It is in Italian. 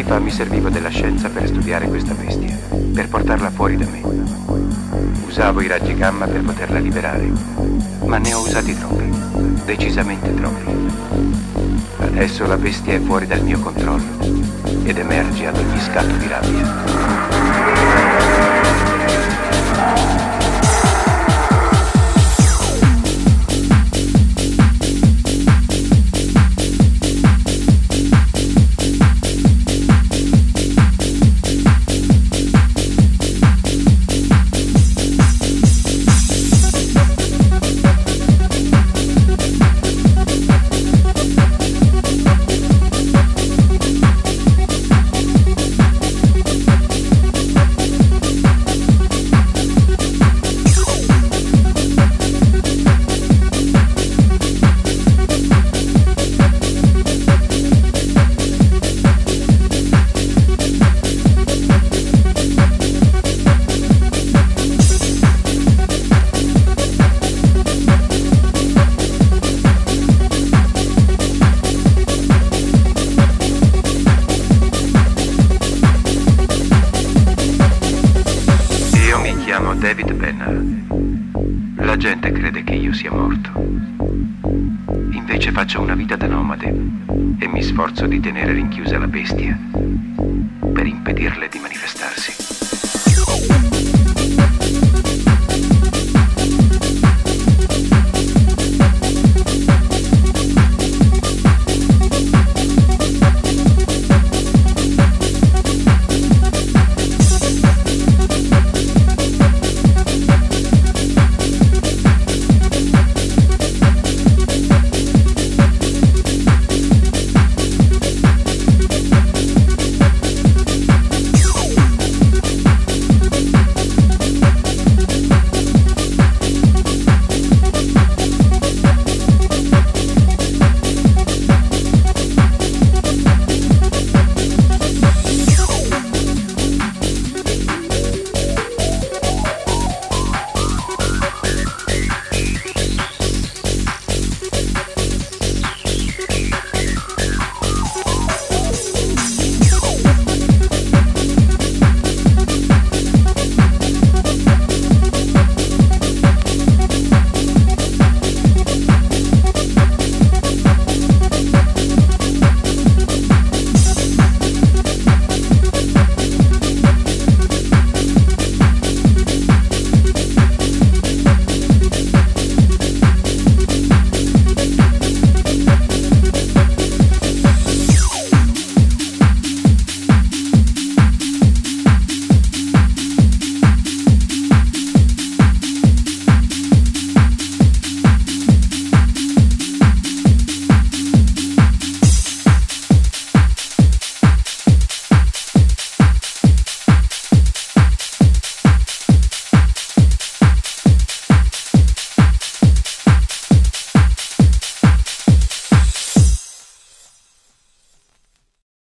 fa mi servivo della scienza per studiare questa bestia, per portarla fuori da me. Usavo i raggi gamma per poterla liberare, ma ne ho usati troppi, decisamente troppi. Adesso la bestia è fuori dal mio controllo ed emerge ad ogni scatto di rabbia. David Penner. La gente crede che io sia morto. Invece faccio una vita da nomade e mi sforzo di tenere rinchiusa la bestia per impedirle di manifestarsi.